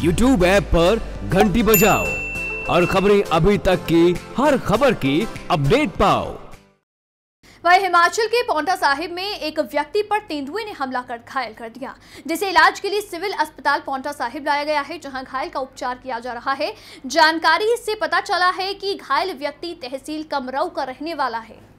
YouTube app पर घंटी बजाओ और खबरें अभी तक की हर खबर की अपडेट पाओ। वहीं हिमाचल के पांवटा साहिब में एक व्यक्ति पर तेंदुए ने हमला कर घायल कर दिया, जिसे इलाज के लिए सिविल अस्पताल पांवटा साहिब लाया गया है, जहां घायल का उपचार किया जा रहा है। जानकारी से पता चला है कि घायल व्यक्ति तहसील कमरऊ का रहने वाला है।